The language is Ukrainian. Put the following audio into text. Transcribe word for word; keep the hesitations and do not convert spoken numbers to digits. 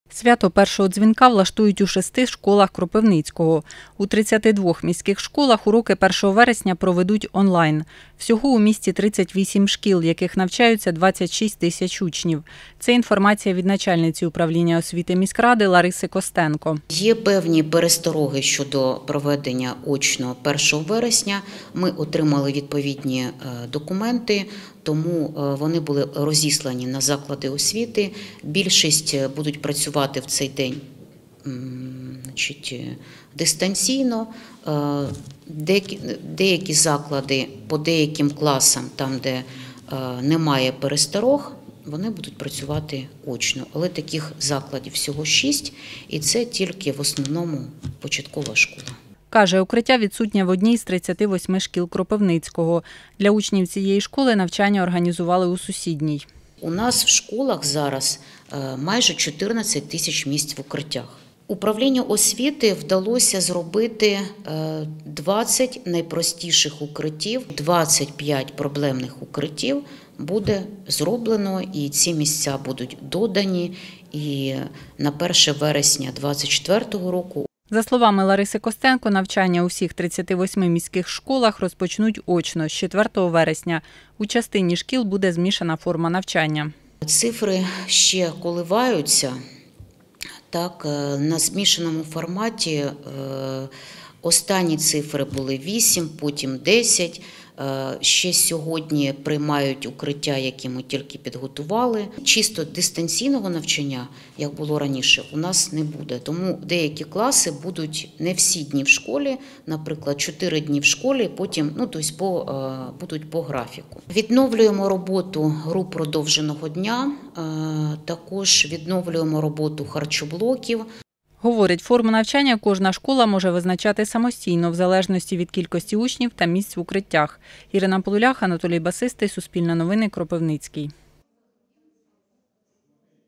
Свято першого дзвінка влаштують у шести школах Кропивницького. У тридцяти двох міських школах уроки першого вересня проведуть онлайн. Всього у місті тридцять вісім шкіл, в яких навчаються двадцять шість тисяч учнів. Це інформація від начальниці управління освіти міськради Лариси Костенко. Є певні перестороги щодо проведення очного першого вересня. Ми отримали відповідні документи, тому вони були розіслані на заклади освіти. Більшість будуть працювати в цей день значить, дистанційно. Деякі, деякі заклади по деяким класам, там де немає пересторог, вони будуть працювати очно. Але таких закладів всього шість, і це тільки в основному початкова школа. Каже, укриття відсутнє в одній з тридцяти восьми шкіл Кропивницького. Для учнів цієї школи навчання організували у сусідній. У нас в школах зараз майже чотирнадцять тисяч місць в укриттях. Управлінню освіти вдалося зробити двадцять найпростіших укриттів, двадцять п'ять проблемних укриттів буде зроблено, і ці місця будуть додані і на перше вересня двадцять четвертого року. За словами Лариси Костенко, навчання у всіх тридцяти восьми міських школах розпочнуть очно з четвертого вересня. У частині шкіл буде змішана форма навчання. Цифри ще коливаються. Так, на змішаному форматі останні цифри були вісім, потім десять. Ще сьогодні приймають укриття, які ми тільки підготували. Чисто дистанційного навчання, як було раніше, у нас не буде. Тому деякі класи будуть не всі дні в школі, наприклад, чотири дні в школі, потім ну, тобто по, будуть по графіку. Відновлюємо роботу груп продовженого дня, також відновлюємо роботу харчоблоків. Говорить, форму навчання кожна школа може визначати самостійно, в залежності від кількості учнів та місць в укриттях. Ірина Полулях, Анатолій Басистий, Суспільне новини, Кропивницький.